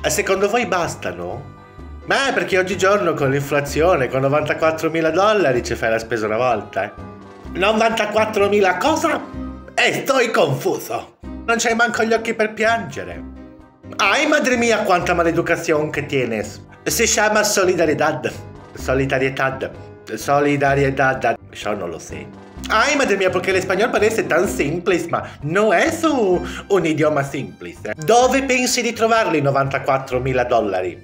Secondo voi bastano? Ma perché oggigiorno con l'inflazione, con 94.000 dollari ci fai la spesa una volta, 94.000 cosa? Sto confuso. Non c'hai manco gli occhi per piangere. Ay, madre mia, quanta maleducación que tienes. Si chiama solidaridad. Solidariedad. Solidariedad. Yo no lo sé. Ay, madre mía, porque el español parece tan simple, ma no es un idioma simple. Dove pensi di trovarli 94.000 dollari?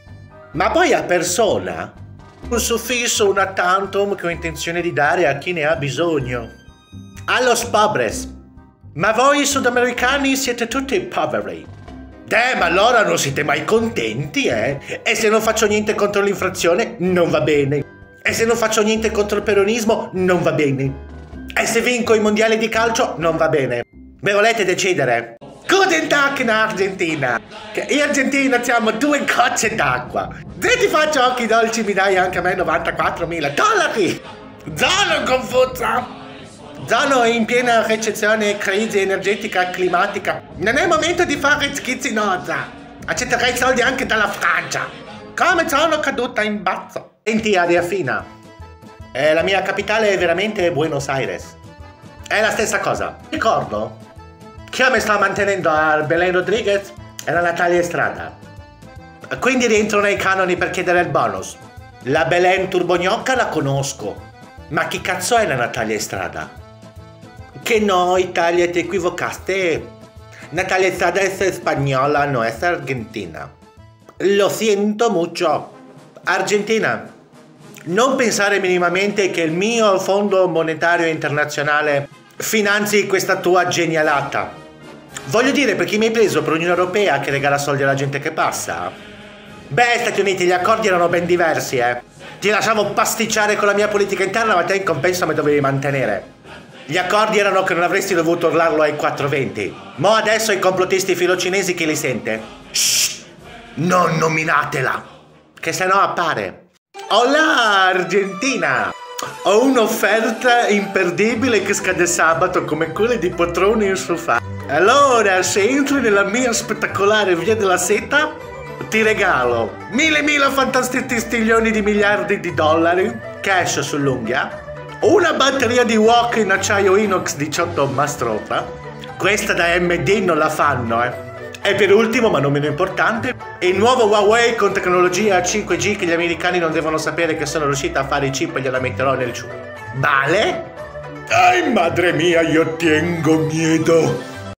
Ma poi a persona? Un suffisso, una tantum che ho intenzione di dare a chi ne ha bisogno. A los pobres. Ma voi sudamericani siete tutti poveri. Ma allora non siete mai contenti, eh? E se non faccio niente contro l'inflazione, non va bene. E se non faccio niente contro il peronismo, non va bene. E se vinco i mondiali di calcio, non va bene. Ve volete decidere? Guten Tag in Argentina! Che in Argentina siamo 2 gocce d'acqua. Se ti faccio occhi dolci mi dai anche a me 94.000 dollari! Sono confusa! Sono in piena recessione, crisi energetica, climatica. Non è il momento di fare schizzinosa. Accetterei soldi anche dalla Francia. Come sono caduta in bazzo. Senti, aria fina. La mia capitale è veramente Buenos Aires. È la stessa cosa. Ricordo che io mi sto mantenendo a Belén Rodriguez e la Natalia Estrada. Quindi rientro nei canoni per chiedere il bonus. La Belén Turbognocca la conosco. Ma chi cazzo è la Natalia Estrada? Que no, Italia, te equivocaste. Natalia Estrada es española, no es argentina. Lo siento mucho. Argentina, non pensare minimamente che il mio Fondo Monetario Internazionale finanzi questa tua genialata. Voglio dire, perché mi hai preso per l'Unione Europea che regala soldi alla gente che passa? Beh, Stati Uniti, gli accordi erano ben diversi, eh. Ti lasciavo pasticciare con la mia politica interna, ma te in compenso mi dovevi mantenere. Gli accordi erano che non avresti dovuto urlarlo ai 420. Mo adesso i complottisti filocinesi chi li sente? Shh! Non nominatela! Che se no appare. Hola Argentina! Ho un'offerta imperdibile che scade sabato come quelle di poltrone in sofà. Allora, se entri nella mia spettacolare via della seta, ti regalo mille fantastistiglioni di miliardi di dollari, cash sull'unghia, una batteria di wok in acciaio inox 18 Mastrota. Questa da AMD non la fanno, eh. E per ultimo, ma non meno importante, il nuovo Huawei con tecnologia 5G che gli americani non devono sapere che sono riuscita a fare i chip e gliela metterò nel cibo. Vale? Ay, madre mia, io tengo miedo.